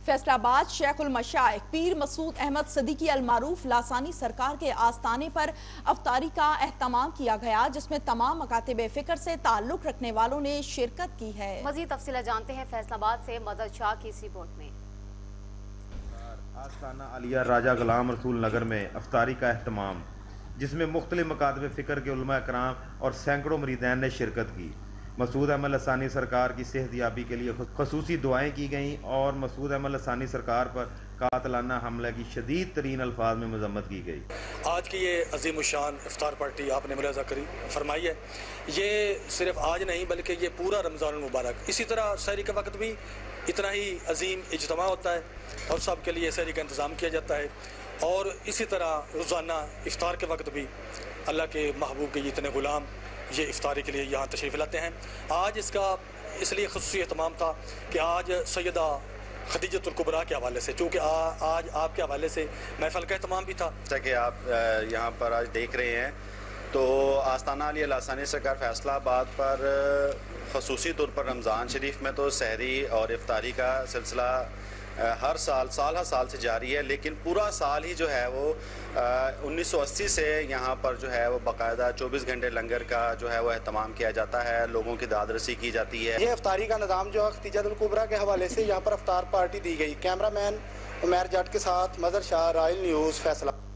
فیصل آباد شیخ المشائخ پیر مسعود احمد صدیقی المعروف لاسانی سرکار کے آستانے پر افطاری کا اہتمام کیا گیا، جس میں تمام مکاتب فکر سے تعلق رکھنے والوں نے شرکت کی ہے۔ مزید تفصیلات جانتے ہیں فیصل آباد سے مدد شاہ کی اس رپورٹ میں۔ آستانہ عالیہ راجہ غلام رسول نگر میں افطاری کا اہتمام، جس میں مختلف مکاتب فکر کے علماء کرام اور سینکڑوں مریدین نے شرکت کی۔ مسعود احمد لاسانی سرکار کی صحت یابی کے لیے خصوصی دعائیں کی گئیں اور مسعود احمد لاسانی سرکار پر قاتلانہ حملہ کی شدید ترین الفاظ میں مذمت کی گئی۔ آج کی یہ عظیم الشان افطار پارٹی آپ نے ملاحظہ فرمائی ہے، یہ صرف آج نہیں بلکہ یہ پورا رمضان المبارک اسی طرح سحری کے وقت بھی اتنا ہی عظیم اجتماع ہوتا ہے اور سب کے لیے سحری کا انتظام کیا جاتا ہے، اور اسی طرح روزانہ افطار کے وقت بھی اللہ کے محبوب کے اتنے غلام یہ افطاری کے لیے یہاں تشریف لاتے ہیں۔ آج اس کا اس لیے خصوصی اہتمام تھا کہ آج سیدہ خدیجۃ الکبریٰ کے حوالے سے، چونکہ آج آپ کے حوالے سے محفل کا اہتمام بھی تھا۔ جیسا کہ آپ یہاں پر آج دیکھ رہے ہیں تو آستانہ عالیہ لاسانی سرکار فیصل آباد پر خصوصی طور پر رمضان شریف میں تو سحری اور افطاری کا سلسلہ ہر سال ہر سال سے جاری ہے، لیکن پورا سال ہی جو ہے وہ 1980 سے یہاں پر جو ہے وہ باقاعدہ 24 گھنٹے لنگر کا جو ہے وہ اہتمام کیا جاتا ہے، لوگوں کی داد رسی کی جاتی ہے۔ یہ افطاری کا نظام جو ہے خدیجۃ الکبریٰ کے حوالے سے یہاں پر افطار پارٹی دی گئی۔ کیمرہ مین عمیر جٹ کے ساتھ مظہر شاہ، رائل نیوز، فیصل آباد۔